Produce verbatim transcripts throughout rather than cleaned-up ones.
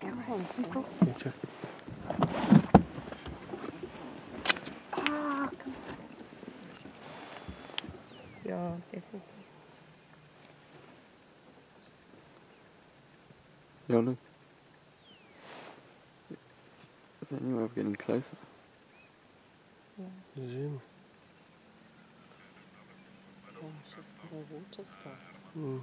Yeah, check. Ah, come on. Yeah, definitely. Yeah, look. Is there any way of getting closer? Yeah. Zoom. Oh, she's got a water spout. Mm.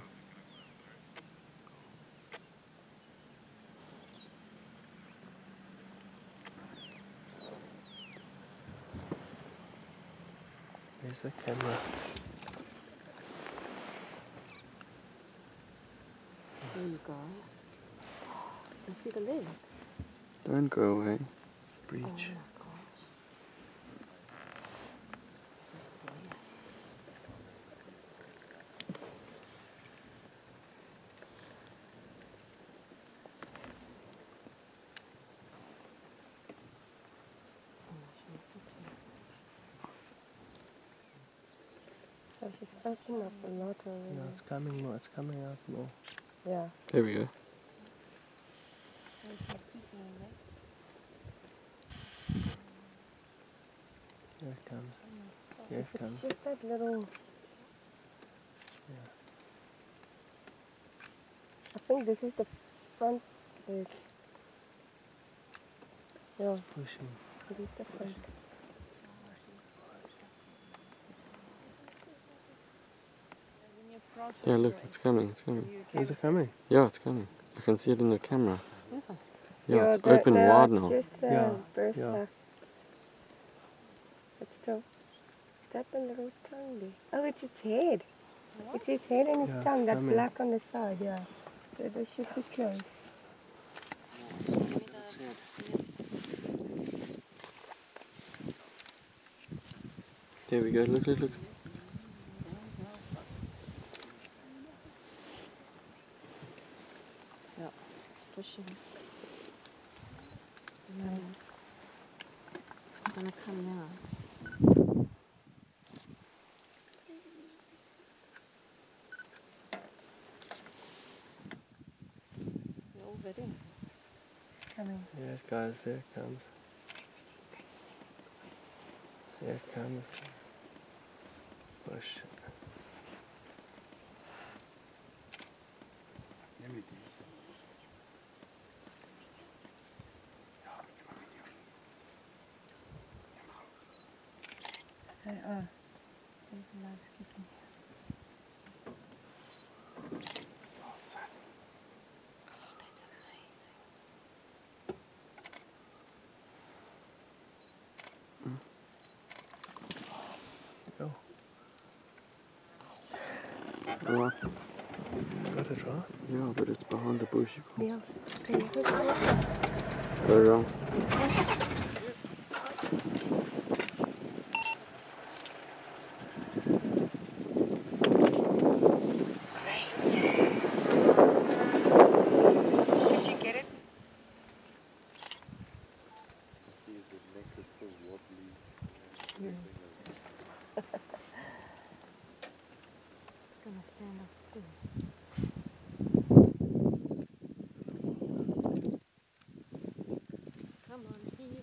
Where's the camera? There you go. You see the legs? Don't go away. Breach. Oh my gosh. Just brilliant. Oh, she's opened up a lot already. Yeah, it's coming more. It's coming out more. Yeah. There we go. Here it comes. Here it It's comes. just that little. Yeah. I think this is the front legs. Yeah, Pushing. it is the front. Yeah, look, it's coming, it's coming. Is it coming? Yeah, it's coming. I can see it in the camera. Yes, Yeah, it's the, open no, wide it's now. just the Yeah, bursa. yeah. But still, is that the little tongue there? Oh, it's its head. What? It's its head and its Yeah, it's tongue, that coming. black on the side, yeah. So this should be close. There we go, look, look, look. Yeah, it's pushing. No. It's gonna come now. You're all ready. Coming. Yeah, guys, there it comes. There it comes. Push. Uh, uh, there's the legs kicking. Go. Right. Got it, right? Yeah, but it's behind the bush. Niels, can you put it? Go wrong. Did you get it? It's gonna stand up soon. Come on, here.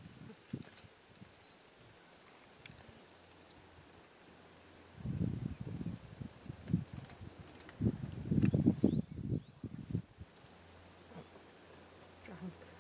Drunk.